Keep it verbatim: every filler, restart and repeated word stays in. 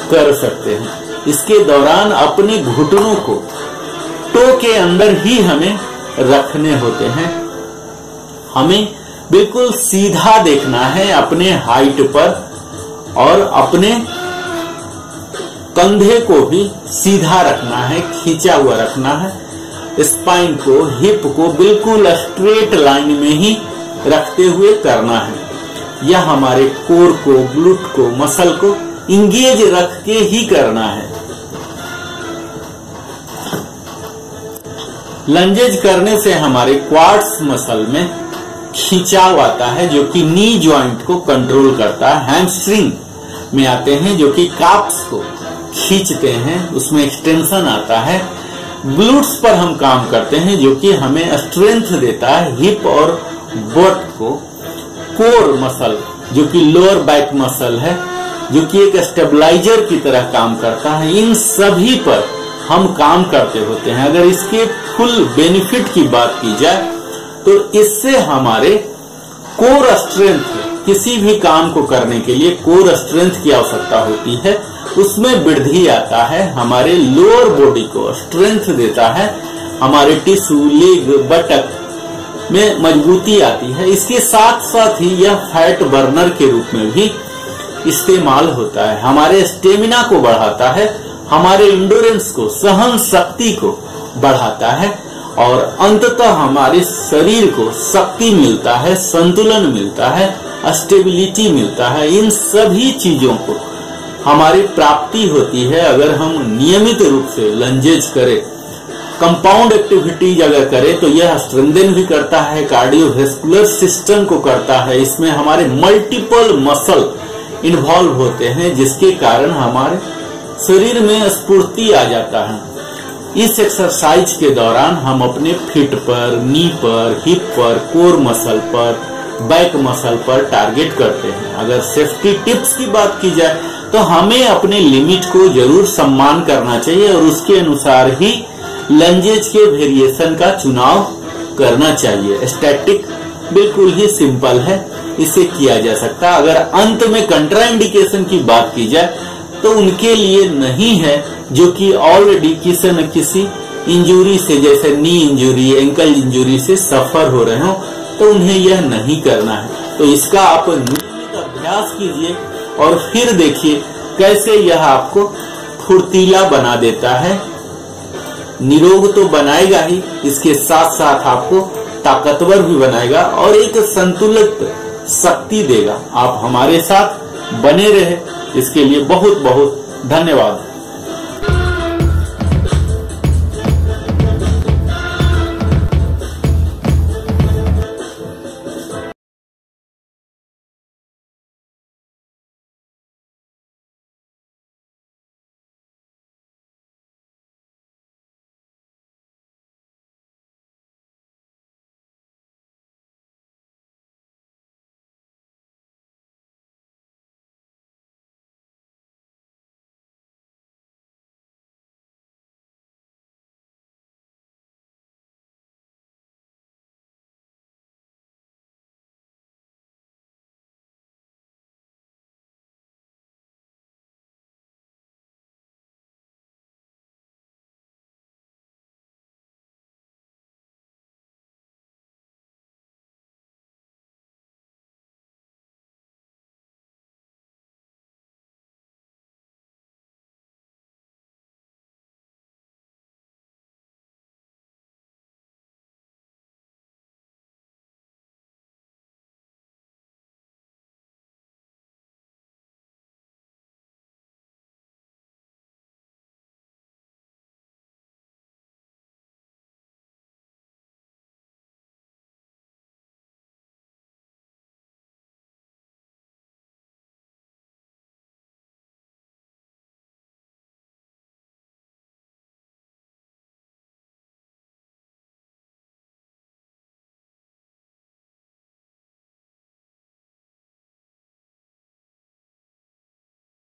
कर सकते हैं। इसके दौरान अपने घुटनों को टो के अंदर ही हमें रखने होते हैं। हमें बिल्कुल सीधा देखना है अपने हाइट पर और अपने कंधे को भी सीधा रखना है, खींचा हुआ रखना है। स्पाइन को, हिप को बिल्कुल स्ट्रेट लाइन में ही रखते हुए करना है। यह हमारे कोर को, ग्लूट को, मसल को इंगेज रख के ही करना है। लंजेज करने से हमारे क्वाड्स मसल में खिंचाव आता है जो कि नी जॉइंट को कंट्रोल करता है। हैमस्ट्रिंग में आते हैं जो कि काप्स को खींचते हैं, उसमें एक्सटेंशन आता है। ग्लूट्स पर हम काम करते हैं जो कि हमें स्ट्रेंथ देता है हिप और बट को। कोर मसल जो कि लोअर बैक मसल है, जो कि एक स्टेबलाइजर की तरह काम करता है। इन सभी पर हम काम करते होते हैं। अगर इसके फुल बेनिफिट की बात की जाए तो इससे हमारे कोर स्ट्रेंथ, किसी भी काम को करने के लिए कोर स्ट्रेंथ की आवश्यकता होती है, उसमें वृद्धि आता है। हमारे लोअर बॉडी को स्ट्रेंथ देता है। हमारे टिश्यू, लेग, बटक में मजबूती आती है। इसके साथ साथ ही यह फैट बर्नर के रूप में भी इस्तेमाल होता है। हमारे स्टेमिना को बढ़ाता है, हमारे इंडोरेंस को, सहन शक्ति को बढ़ाता है और अंततः हमारे शरीर को शक्ति मिलता है, संतुलन मिलता है, स्टेबिलिटी मिलता है। इन सभी चीजों को हमारी प्राप्ति होती है अगर हम नियमित रूप से लंजेज करें। कंपाउंड एक्टिविटीज अगर करें तो यह स्ट्रेंथन भी करता है, कार्डियोवैस्कुलर सिस्टम को करता है। इसमें हमारे मल्टीपल मसल इन्वॉल्व होते हैं जिसके कारण हमारे शरीर में स्फूर्ति आ जाता है। इस एक्सरसाइज के दौरान हम अपने फीट पर, नी पर, हिप पर, कोर मसल पर, बैक मसल पर टारगेट करते हैं। अगर सेफ्टी टिप्स की बात की जाए तो हमें अपने लिमिट को जरूर सम्मान करना चाहिए और उसके अनुसार ही लंजेज के वेरिएशन का चुनाव करना चाहिए। स्टैटिक बिल्कुल ही सिंपल है, इसे किया जा सकता। अगर अंत में कंट्राइंडिकेशन की बात की जाए तो उनके लिए नहीं है जो कि ऑलरेडी किसी न किसी इंजुरी से, जैसे नी इंजुरी, एंकल इंजुरी से सफर हो रहे हो, तो उन्हें यह नहीं करना है। तो इसका आप नियमित अभ्यास कीजिए और फिर देखिए कैसे यह आपको फुर्तीला बना देता है। निरोग तो बनाएगा ही, इसके साथ साथ आपको ताकतवर भी बनाएगा और एक संतुलित शक्ति देगा। आप हमारे साथ बने रहे, इसके लिए बहुत बहुत धन्यवाद।